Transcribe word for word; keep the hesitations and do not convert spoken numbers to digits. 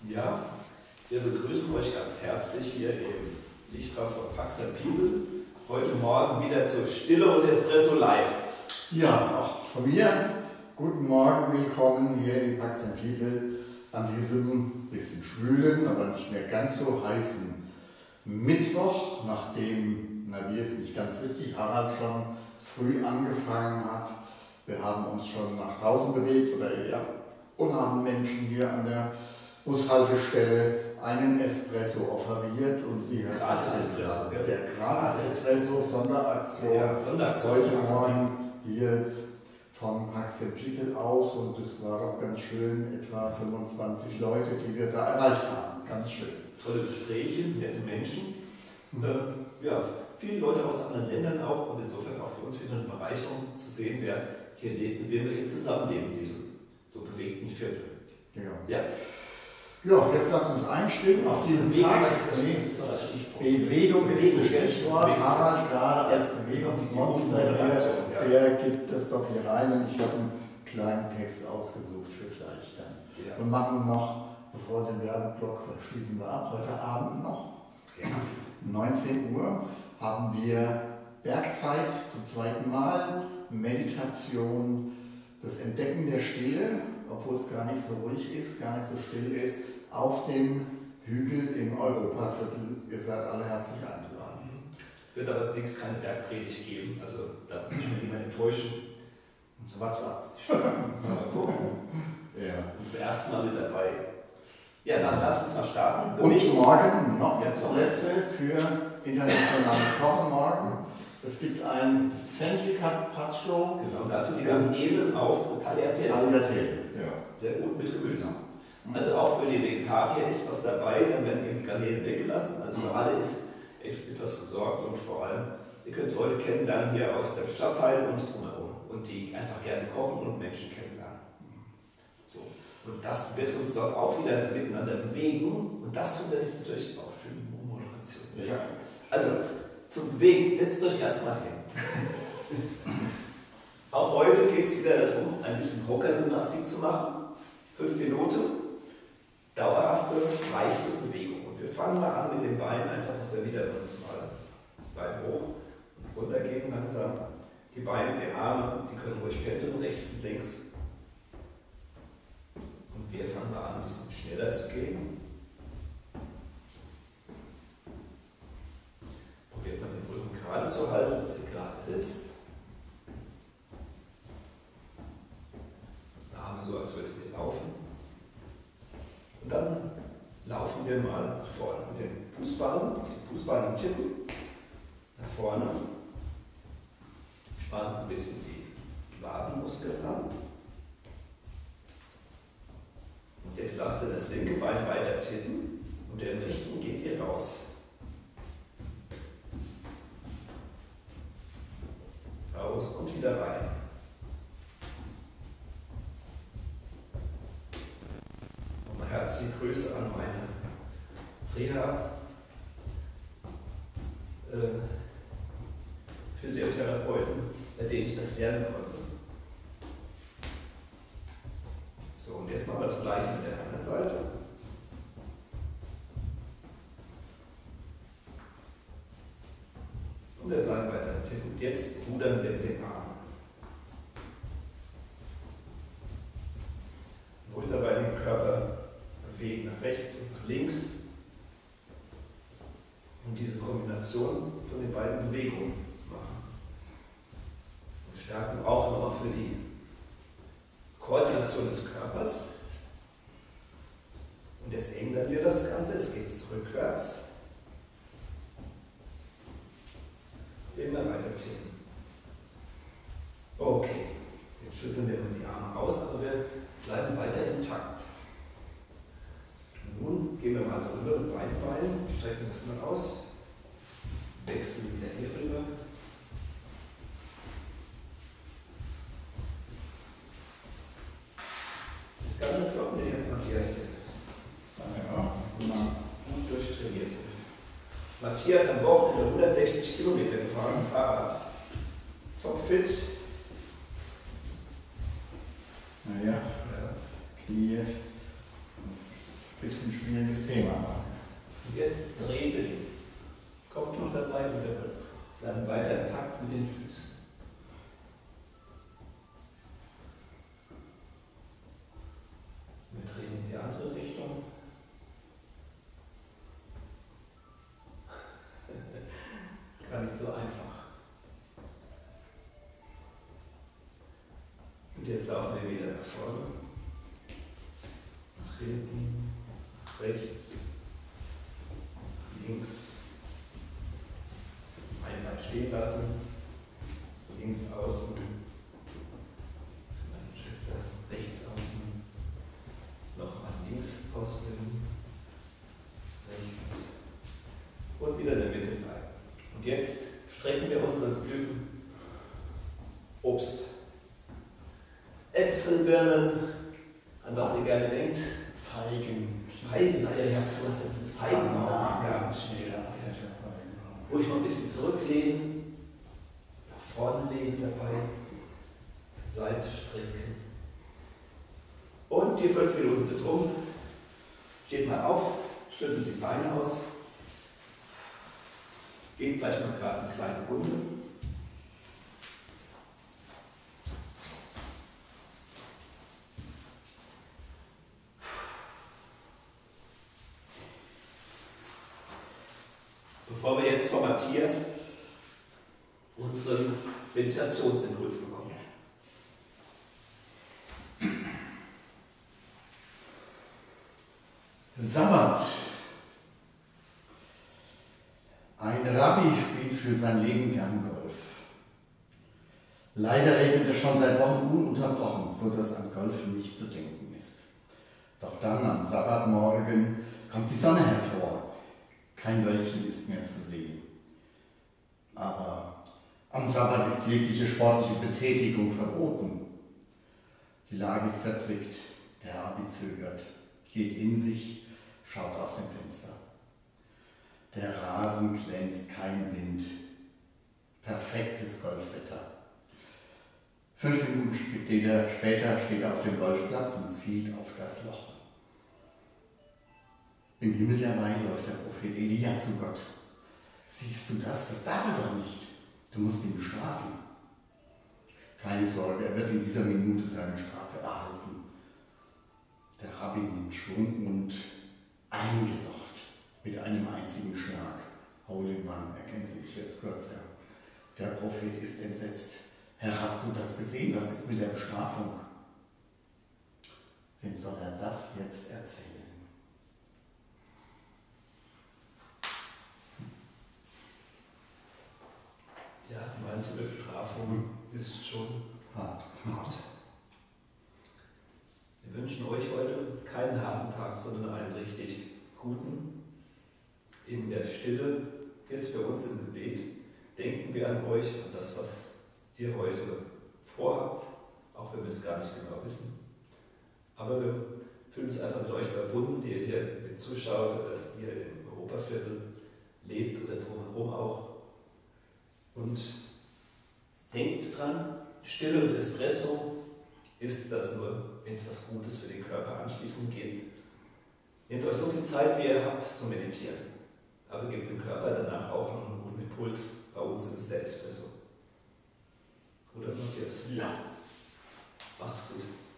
Ja, wir begrüßen euch ganz herzlich hier im Lichtraum von Pax and People. Heute Morgen wieder zur Stille und Espresso live. Ja, auch von mir guten Morgen, willkommen hier in Pax and People an diesem bisschen schwülen, aber nicht mehr ganz so heißen Mittwoch, nachdem, na wie es nicht ganz richtig, Harald schon früh angefangen hat. Wir haben uns schon nach draußen bewegt oder eher und haben Menschen hier an der Bushaltestelle einen Espresso offeriert und sie hat Gratis-Espresso, der, der Gratis-Espresso Sonderaktion, ja, Sonderaktion heute Morgen hier von Pax and People aus und es war auch ganz schön, etwa fünfundzwanzig Leute, die wir da erreicht haben. Ganz schön. Tolle Gespräche, nette Menschen. Mhm. Äh, ja, viele Leute aus anderen Ländern auch und insofern auch für uns wieder eine Bereicherung zu sehen, wer hier lebt und wie wir hier zusammenleben in diesem so bewegten Viertel. Ja. Ja. Ja, jetzt lasst uns einstimmen auf diesen Bewegung Tag. ist das, das ist doch das Stichwort. Bewegung ist Bewegung, ein Stichwort. Bewegung. Harald gerade als Ja. Bewegungsmonster, der, Ja. der gibt das doch hier rein und ich habe einen kleinen Text ausgesucht für gleich dann. Ja. Und machen noch, bevor wir den Werbeblock schließen wir ab, heute Abend noch, Ja. neunzehn Uhr, haben wir Bergzeit zum zweiten Mal, Meditation, das Entdecken der Stille, obwohl es gar nicht so ruhig ist, gar nicht so still ist, auf dem Hügel im Europaviertel. Ihr seid alle herzlich eingeladen. Es wird aber allerdings keine Bergpredigt geben, also da muss ich mir niemand enttäuschen. WhatsApp. Mal gucken. Ja. Zum ersten Mal mit dabei. Ja, dann lasst uns mal starten. Und morgen noch Ja, Plätze für internationales Kochen morgen. Es gibt ein Fenchel Carpaccio. Genau, dazu die Garnelen auf Tagliatelle. Tagliatelle. Ja. Sehr gut mit Gemüse. Also auch für die Vegetarier ist was dabei, dann werden eben die Garnelen weggelassen. Also für alle ist etwas gesorgt und vor allem, ihr könnt Leute kennenlernen hier aus dem Stadtteil und drumherum und die einfach gerne kochen und Menschen kennenlernen. So. Und das wird uns dort auch wieder miteinander bewegen und das tun wir jetzt durch auch für die Moderation. Ja. Also zum Bewegen, setzt euch erstmal hin. Auch heute geht es wieder darum, ein bisschen Hockergymnastik zu machen. Fünf Minuten, dauerhafte, leichte Bewegung. Und wir fangen mal an mit den Beinen, einfach, dass wir wieder uns mal Bein hoch und runter gehen langsam. Die Beine, die Arme, die können ruhig pendeln, rechts und links. Und wir fangen mal an, ein bisschen schneller zu gehen. Probiert man den Rücken gerade zu halten, dass ihr gerade sitzt. Arme so, als würdet ihr laufen. Und dann laufen wir mal nach vorne mit den Fußballen, auf die Fußballen tippen. Nach vorne. Spannt ein bisschen die Wadenmuskeln an. Und jetzt lasst ihr das linke Bein weiter tippen und den rechten geht ihr raus. Raus und wieder rein. Und herzliche Grüße an meine Reha äh, Physiotherapeuten, bei denen ich das lernen konnte. So, und jetzt machen wir das gleiche mit der anderen Seite. Und wir bleiben weiter tippen. Und jetzt rudern wir mit den Armen. Ruhig dabei den Körper bewegen nach rechts und nach links. Und diese Kombination von den beiden Bewegungen machen. Und stärken auch nochmal für die Koordination des Körpers. Und jetzt ändern wir das Ganze. Es geht rückwärts. Immer weiter tippen. Okay, jetzt schütteln wir mal die Arme aus, aber wir bleiben weiter intakt. Nun gehen wir mal zum oberen Beinbein, strecken das mal aus, wechseln wieder hier rüber. Das ist ganz schön förmlich, Matthias. Ja, gut durchtrainiert. Matthias am Wochenende hundertsechzig Kilometer gefahren mit dem Fahrrad. Topfit. naja, Ja. Knie. bisschen schwieriges Thema. Und jetzt Drehbewegung. Kopf noch dabei und der Kopf. Bleiben weiter im Takt mit den Füßen. Wir drehen in die andere Richtung. Gar nicht so einfach. Und jetzt laufen wir wieder nach vorne, nach hinten, nach rechts, links. Ein Bein stehen lassen, links außen, dann rechts außen, nochmal links ausbilden, rechts und wieder in der Mitte bleiben. Und jetzt strecken wir unsere Blüten, Obst, Äpfel, Birnen, an was ihr gerne denkt. Feigen. Feigen, ja, ja, was das sind Feigen. Ja, Ruhig mal ein bisschen zurücklehnen, nach vorne legen dabei, zur Seite strecken. Und die fünf Minuten sind rum. Steht mal auf, schüttelt die Beine aus. Geht vielleicht mal gerade eine kleine Runde. Bevor wir jetzt von Matthias unseren Meditationsimpuls bekommen. Sabbat. Ein Rabbi spielt für sein Leben gern Golf. Leider regnet es schon seit Wochen ununterbrochen, so dass an Golf nicht zu denken ist. Doch dann am Sabbatmorgen kommt die Sonne hervor. Kein Wölkchen ist mehr zu sehen. Aber am Sabbat ist jegliche sportliche Betätigung verboten. Die Lage ist verzwickt. Der Rabbi zögert, geht in sich, schaut aus dem Fenster. Der Rasen glänzt, kein Wind. Perfektes Golfwetter. Fünf Minuten später steht er auf dem Golfplatz und zielt auf das Loch. Im Himmel dabei läuft der Prophet Elia zu Gott. Siehst du das? Das darf er doch nicht. Du musst ihn bestrafen. Keine Sorge, er wird in dieser Minute seine Strafe erhalten. Der Rabbi nimmt Schwung und eingelocht mit einem einzigen Schlag. Hole in One, ergänze ich jetzt kürzer. Der Prophet ist entsetzt. Herr, hast du das gesehen? Was ist mit der Bestrafung? Wem soll er das jetzt erzählen? Ja, manche Bestrafung ist schon Hart. hart. Wir wünschen euch heute keinen harten Tag, sondern einen richtig guten. In der Stille, jetzt für uns im Gebet, denken wir an euch, an das, was ihr heute vorhabt, auch wenn wir es gar nicht genau wissen. Aber wir fühlen uns einfach mit euch verbunden, die ihr hier mit zuschaut, dass ihr im Europaviertel lebt oder drumherum auch. Und denkt dran, Stille und Espresso ist das nur, wenn es was Gutes für den Körper anschließend gibt. Nehmt euch so viel Zeit, wie ihr habt, zum Meditieren. Aber gebt dem Körper danach auch noch einen guten Impuls. Bei uns ist es der Espresso. Oder Matthias? Ja. Macht's gut.